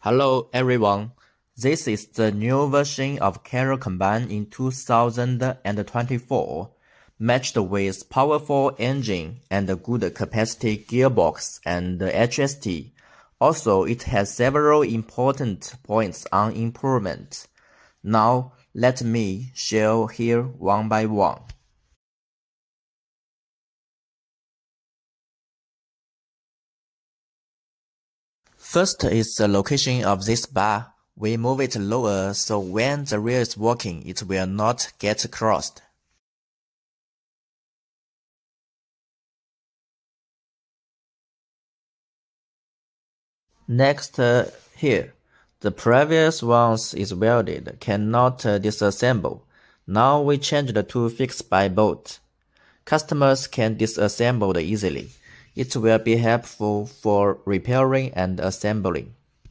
Hello everyone, this is the new version of Carrier Combine in 2024, matched with powerful engine and good capacity gearbox and HST. Also, it has several important points on improvement. Now, let me share here one by one. First is the location of this bar. We move it lower so when the rear is working, it will not get crossed. Next, here, the previous ones is welded, cannot disassemble. Now we changed to fixed by bolt. Customers can disassemble easily. It will be helpful for repairing and assembling.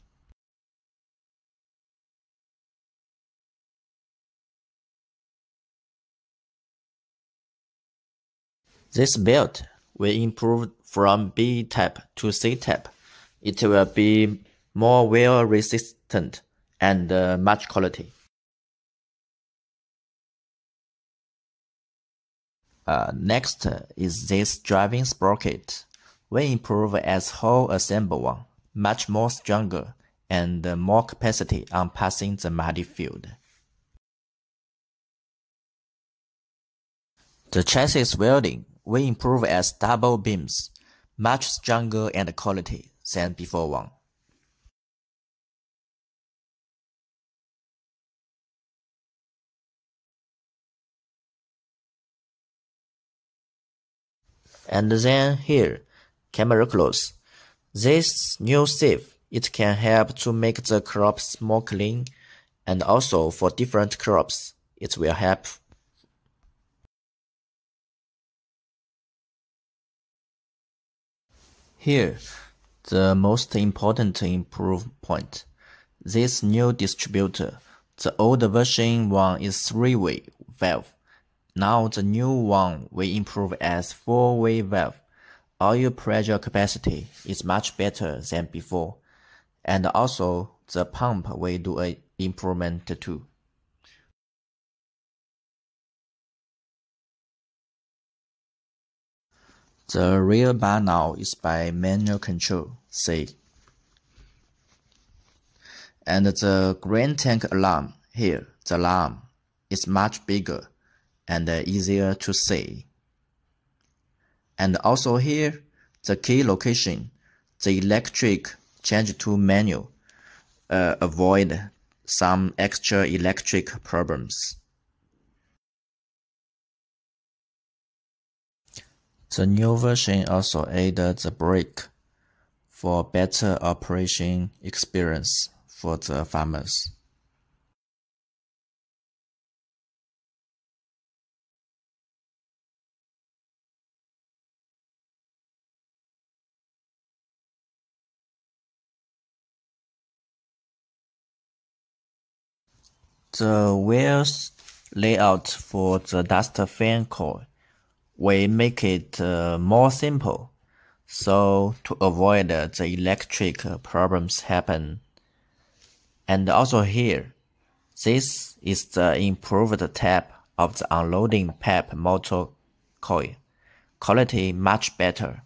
This belt will improve from B type to C type. It will be more wear resistant and much quality. Next is this driving sprocket. We improve as whole assemble one, much more stronger and more capacity on passing the muddy field. The chassis welding we improve as double beams, much stronger and quality than before one. And then here, camera close. This new sieve, it can help to make the crops more clean, and also for different crops, it will help. Here, the most important improvement point. This new distributor, the old version one is 3-way valve. Now the new one will improve as 4-way valve. Oil pressure capacity is much better than before, and also the pump will do an improvement too. The rear bar now is by manual control, see. And the grain tank alarm here, the alarm is much bigger and easier to see. And also here, the key location, the electric change to manual, avoid some extra electric problems. The new version also added the brake for better operation experience for the farmers. The wheels layout for the dust fan coil we make it more simple, so to avoid the electric problems happen. And also here, this is the improved tab of the unloading PEP motor coil. Quality much better